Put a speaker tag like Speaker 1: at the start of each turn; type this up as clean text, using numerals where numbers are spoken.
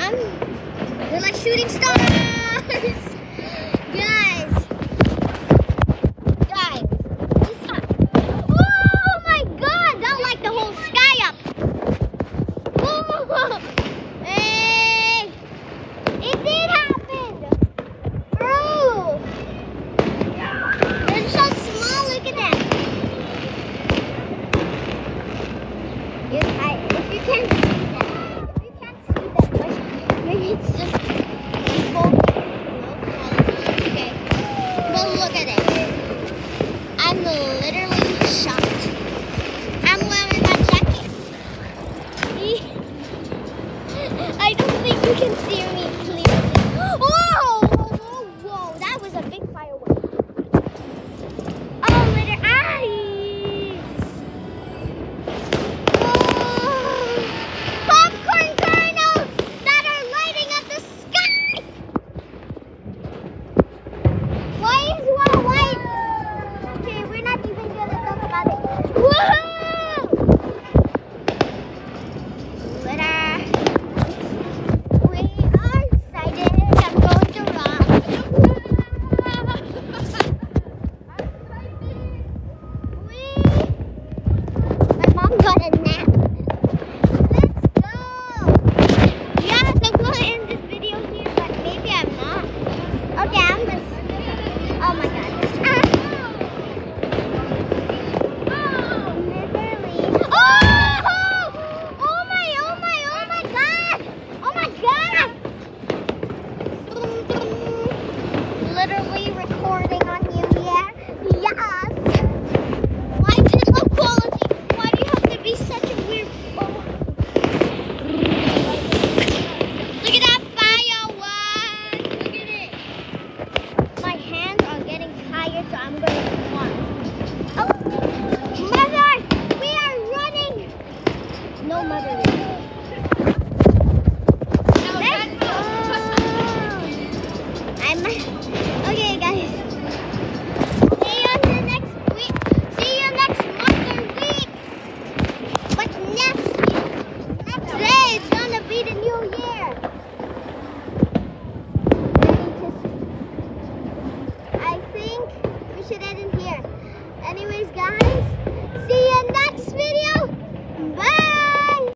Speaker 1: They're like shooting stars. Guys. Oh my God! That light the whole sky up. Oh. Hey! It did happen. Oh! They're so small. Look at them. If you can't see them, maybe it's just full low quality. Okay. But look at it. I'm literally shocked. I'm wearing my jacket. I don't think you can see me clearly. Whoa! Whoa! That was a big firework. Oh, little eyes! Popcorn kernels that are lighting up the sky! Why is one white? Okay, we're not even gonna talk about it. Woohoo! We are excited. I'm going to rock. My mom got a nap. Let's go. Yes, I'm going to end this video here, but maybe I'm not. Okay, I'm just. Oh my God. Literally. Oh my God. Oh my God. Literally recording on you, yeah? Yes. Why is it low quality? Why do you have to be such a weird phone? Look at that firework! Look at it! My hands are getting tired, so I'm going to walk. Oh! Mother! We are running! No, Mother. Let's go!